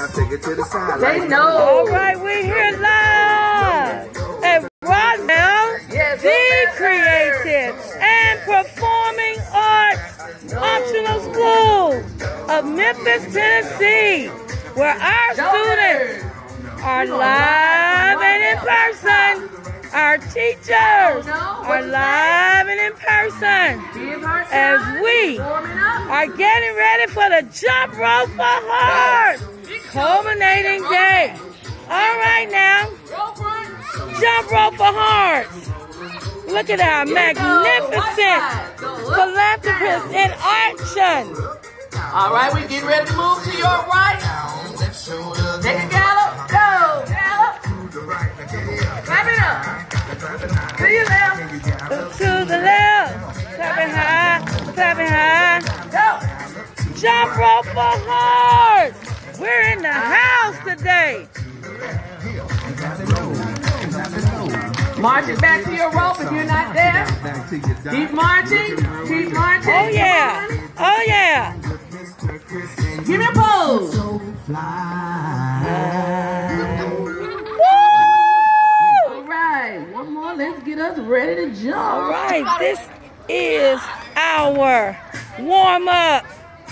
They know. All right, we're here live at Roswell, the Creative and Performing Arts Optional School of Memphis, Tennessee, where our students are live and in person. Our teachers are live and in person as we are getting ready for the Jump Rope for Hearts culminating day. All right now, Jump Rope for Hearts. Look at our magnificent philanthropists in action. All right, we getting ready to move to your right. Take a gallop, go, gallop. Clap it up. To your left. To the left. Clapping high, clapping high. Go. Jump Rope for Hearts. We're in the house today. March it back to your rope if you're not there. Keep marching. Keep marching. Oh yeah. Oh yeah. Give me a pose. All right. One more. Let's get us ready to jump. All right. This is our warm-up.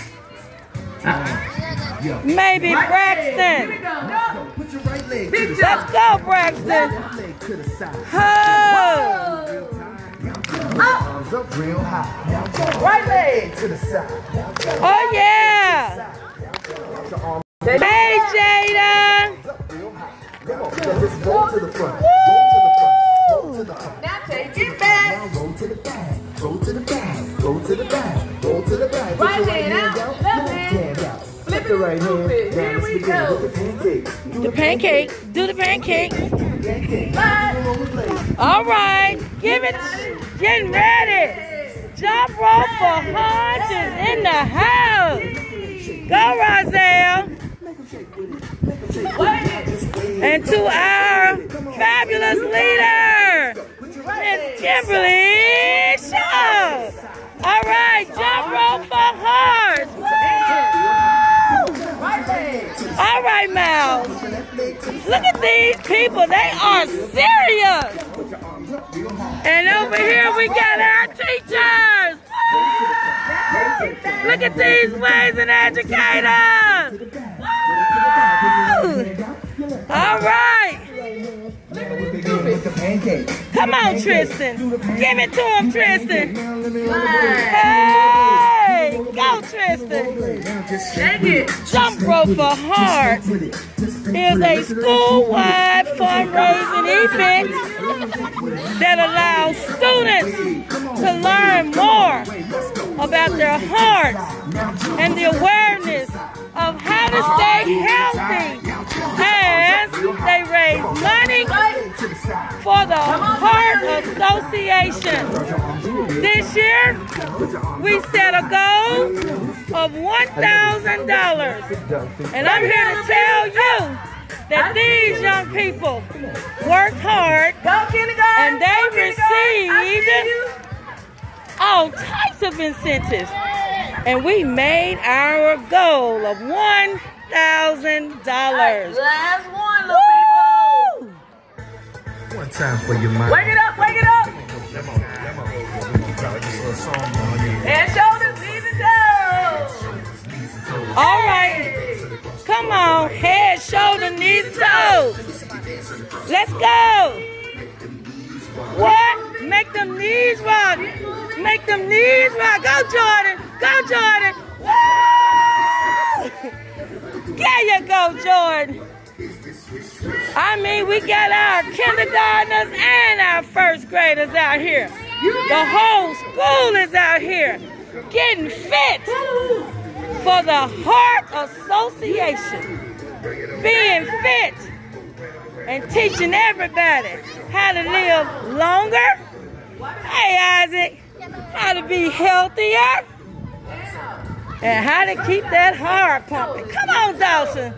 Maybe Braxton. Here we go. Put your right leg to the Let's side. go, Braxton. Left leg to the side. Ho! Arms up real high. Right leg. To the side. Oh, yeah. Hey, Jada. Come on. Just roll to the front. Roll to the front. Roll to the front. Now take it back. Now roll to the back. Roll to the back. Roll to the back. Roll to the back. Right Put your hand out. Left hand. out. Flip The it. right hand. Here Now let's we begin go. with the pancake. Do The pancake. Do the pancake. pancake. Right. Roll with legs. All right. Give it. Getting ready. Jump Rope for Hearts is in the house. Go, Roselle. And to our fabulous leader, Miss Kimberly Shaw. All right, Jump Rope for Hearts. Woo! Right leg. All right, Mal. Look at these people. They are serious. And over here we got our teachers. Woo! Look at these amazing educators. Woo! All right. Come on, Tristan. Give it to him, Tristan. Hey, go, Tristan. Take it. Jump Rope for Hearts is a school-wide fundraising event that allows students to learn more about their hearts and the awareness of how to stay healthy as they raise money for the Heart Association. This year, we set a goal of $1,000. And I'm here to tell you that these young people worked hard Go, kindergarten. and they received all types of incentives. And we made our goal of $1,000. Last one, little people. One time for your mind. Wake it up, wake it up. And shoulders, knees and toes. All right. Come on. Head, shoulder, knees, and toes. Let's go. What? Make them knees rock. Make them knees rock. Go, Jordan. Go, Jordan. Woo! There you go, Jordan. I mean, we got our kindergartners and our first graders out here. The whole school is out here getting fit for the Heart Association. Being fit and teaching everybody how to live longer. Hey, Isaac, how to be healthier and how to keep that heart pumping. Come on, Dawson.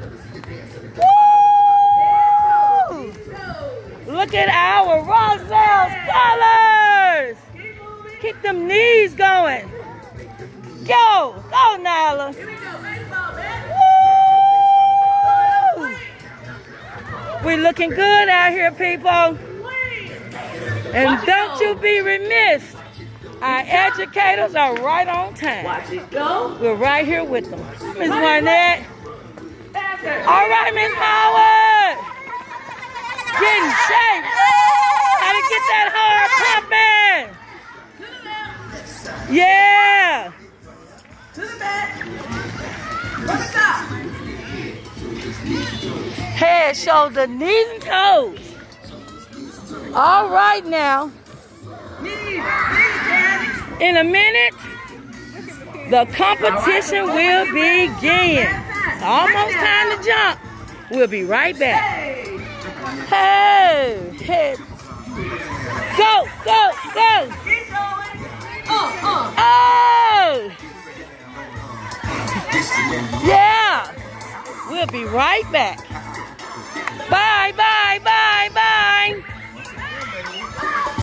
Woo! Look at our Roswell scholars. Keep them knees going. Go, go, Nyla. Here we go, baseball, man. Woo! looking good out here, people. And don't you be remiss. Our educators are right on time. Watch it go. We're right here with them. Miss Barnett. All right, Miss Howard. Get in shape. Gotta get that heart pumping. Yeah. To the back. What's up? Head, shoulder, knees, and toes. All right now. In a minute, the competition will begin. It's almost time to jump. We'll be right back. Hey, hey. Go, go, go. Oh. Yeah. We'll be right back. Bye, bye.